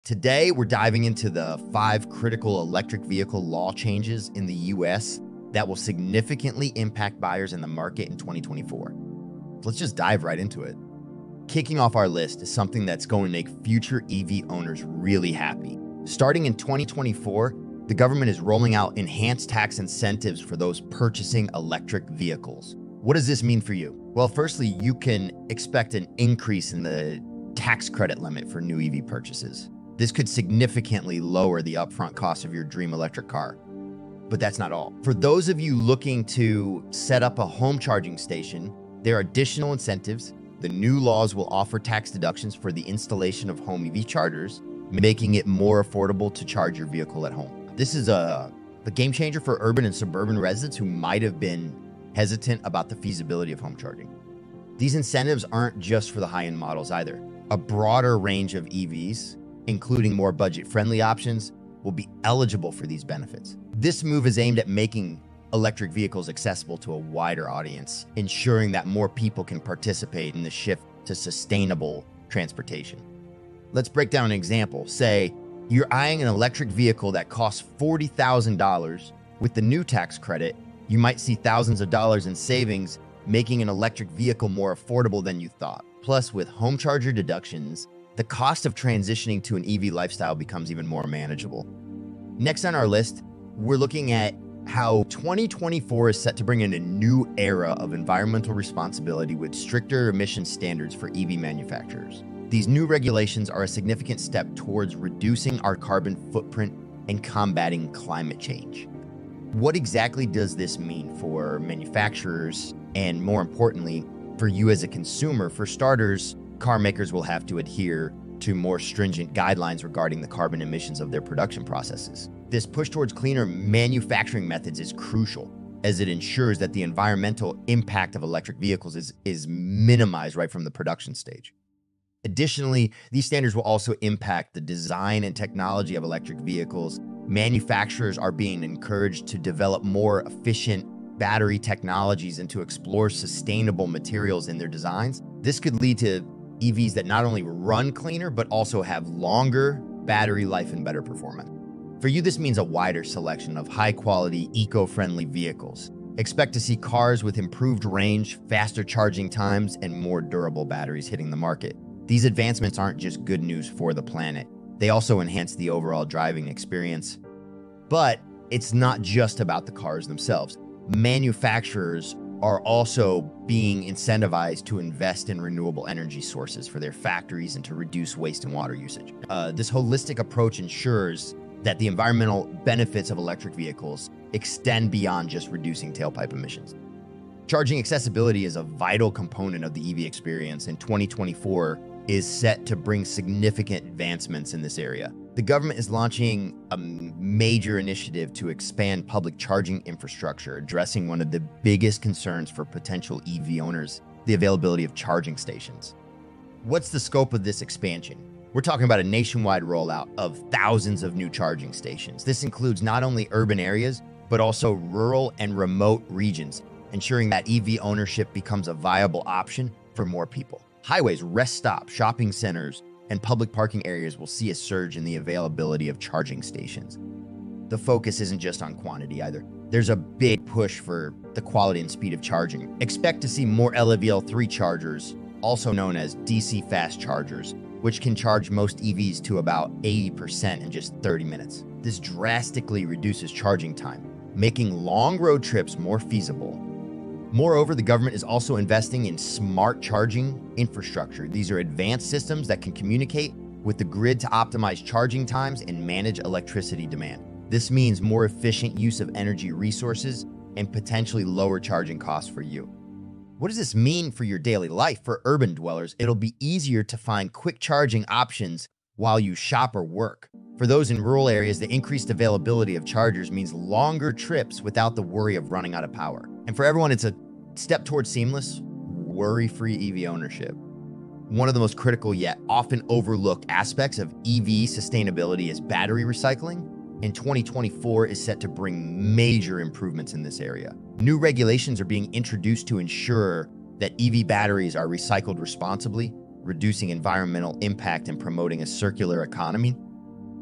Today, we're diving into the 5 critical electric vehicle law changes in the US that will significantly impact buyers in the market in 2024. Let's just dive right into it. Kicking off our list is something that's going to make future EV owners really happy. Starting in 2024, the government is rolling out enhanced tax incentives for those purchasing electric vehicles. What does this mean for you? Well, firstly, you can expect an increase in the tax credit limit for new EV purchases. This could significantly lower the upfront cost of your dream electric car. But that's not all. For those of you looking to set up a home charging station, there are additional incentives. The new laws will offer tax deductions for the installation of home EV chargers, making it more affordable to charge your vehicle at home. This is a game changer for urban and suburban residents who might have been hesitant about the feasibility of home charging. These incentives aren't just for the high-end models either. A broader range of EVs, including more budget-friendly options, will be eligible for these benefits. This move is aimed at making electric vehicles accessible to a wider audience, ensuring that more people can participate in the shift to sustainable transportation. Let's break down an example. Say you're eyeing an electric vehicle that costs $40,000. With the new tax credit, you might see thousands of dollars in savings, making an electric vehicle more affordable than you thought. Plus, with home charger deductions, the cost of transitioning to an EV lifestyle becomes even more manageable. Next on our list, we're looking at how 2024 is set to bring in a new era of environmental responsibility with stricter emission standards for EV manufacturers. These new regulations are a significant step towards reducing our carbon footprint and combating climate change. What exactly does this mean for manufacturers and, more importantly, for you as a consumer? For starters, car makers will have to adhere to more stringent guidelines regarding the carbon emissions of their production processes. This push towards cleaner manufacturing methods is crucial, as it ensures that the environmental impact of electric vehicles is minimized right from the production stage. Additionally, these standards will also impact the design and technology of electric vehicles. Manufacturers are being encouraged to develop more efficient battery technologies and to explore sustainable materials in their designs. This could lead to EVs that not only run cleaner, but also have longer battery life and better performance. For you, this means a wider selection of high-quality, eco-friendly vehicles. Expect to see cars with improved range, faster charging times, and more durable batteries hitting the market. These advancements aren't just good news for the planet. They also enhance the overall driving experience. But it's not just about the cars themselves. Manufacturers are also being incentivized to invest in renewable energy sources for their factories and to reduce waste and water usage. This holistic approach ensures that the environmental benefits of electric vehicles extend beyond just reducing tailpipe emissions. Charging accessibility is a vital component of the EV experience, and 2024 is set to bring significant advancements in this area. The government is launching a major initiative to expand public charging infrastructure, addressing one of the biggest concerns for potential EV owners, the availability of charging stations. What's the scope of this expansion? We're talking about a nationwide rollout of thousands of new charging stations. This includes not only urban areas, but also rural and remote regions, ensuring that EV ownership becomes a viable option for more people. Highways, rest stops, shopping centers, and public parking areas will see a surge in the availability of charging stations. The focus isn't just on quantity either. There's a big push for the quality and speed of charging. Expect to see more LVL3 chargers, also known as DC fast chargers, which can charge most EVs to about 80% in just 30 minutes. This drastically reduces charging time, making long road trips more feasible. Moreover, the government is also investing in smart charging infrastructure. These are advanced systems that can communicate with the grid to optimize charging times and manage electricity demand. This means more efficient use of energy resources and potentially lower charging costs for you. What does this mean for your daily life? For urban dwellers, it'll be easier to find quick charging options while you shop or work. For those in rural areas, the increased availability of chargers means longer trips without the worry of running out of power. And for everyone, it's a step towards seamless, worry-free EV ownership. One of the most critical yet often overlooked aspects of EV sustainability is battery recycling, and 2024 is set to bring major improvements in this area. New regulations are being introduced to ensure that EV batteries are recycled responsibly, reducing environmental impact and promoting a circular economy.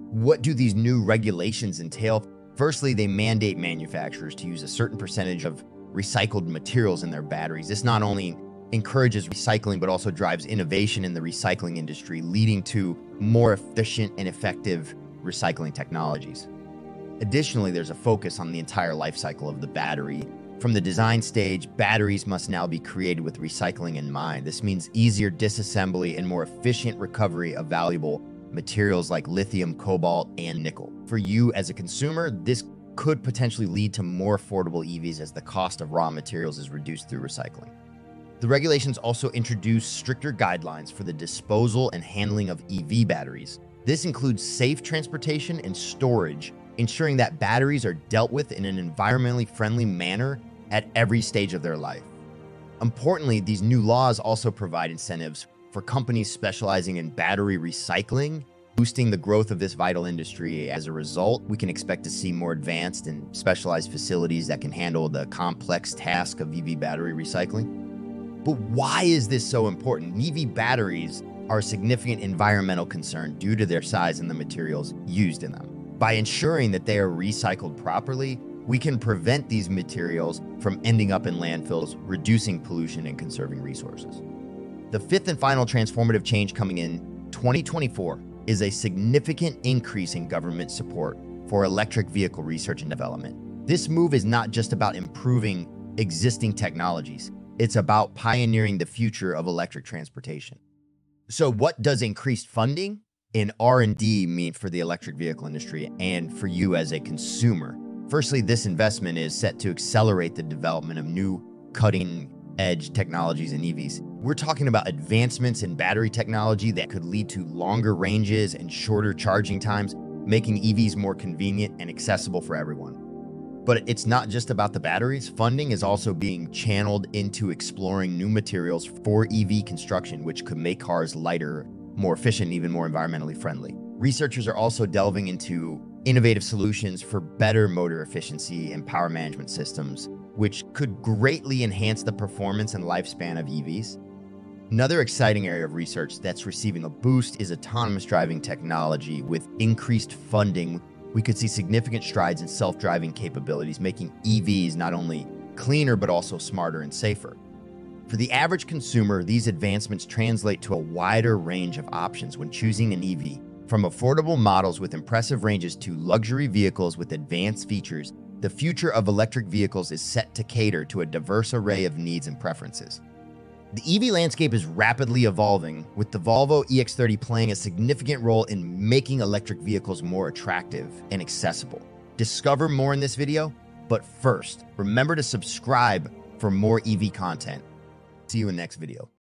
What do these new regulations entail? Firstly, they mandate manufacturers to use a certain percentage of recycled materials in their batteries. This not only encourages recycling, but also drives innovation in the recycling industry, leading to more efficient and effective recycling technologies. Additionally, there's a focus on the entire life cycle of the battery. From the design stage, batteries must now be created with recycling in mind. This means easier disassembly and more efficient recovery of valuable materials like lithium, cobalt, and nickel. For you as a consumer, this could potentially lead to more affordable EVs as the cost of raw materials is reduced through recycling. The regulations also introduce stricter guidelines for the disposal and handling of EV batteries. This includes safe transportation and storage, ensuring that batteries are dealt with in an environmentally friendly manner at every stage of their life. Importantly, these new laws also provide incentives for companies specializing in battery recycling, boosting the growth of this vital industry. As a result, we can expect to see more advanced and specialized facilities that can handle the complex task of EV battery recycling. But why is this so important? EV batteries are a significant environmental concern due to their size and the materials used in them. By ensuring that they are recycled properly, we can prevent these materials from ending up in landfills, reducing pollution and conserving resources. The fifth and final transformative change coming in 2024 is a significant increase in government support for electric vehicle research and development. This move is not just about improving existing technologies, it's about pioneering the future of electric transportation. So what does increased funding in R&D mean for the electric vehicle industry and for you as a consumer? Firstly, this investment is set to accelerate the development of new cutting-edge technologies in EVs. We're talking about advancements in battery technology that could lead to longer ranges and shorter charging times, making EVs more convenient and accessible for everyone. But it's not just about the batteries. Funding is also being channeled into exploring new materials for EV construction, which could make cars lighter, more efficient, and even more environmentally friendly. Researchers are also delving into innovative solutions for better motor efficiency and power management systems, which could greatly enhance the performance and lifespan of EVs. Another exciting area of research that's receiving a boost is autonomous driving technology. With increased funding, we could see significant strides in self-driving capabilities, making EVs not only cleaner, but also smarter and safer. For the average consumer, these advancements translate to a wider range of options when choosing an EV. From affordable models with impressive ranges to luxury vehicles with advanced features, the future of electric vehicles is set to cater to a diverse array of needs and preferences. The EV landscape is rapidly evolving, with the Volvo EX30 playing a significant role in making electric vehicles more attractive and accessible. Discover more in this video, but first, remember to subscribe for more EV content. See you in the next video.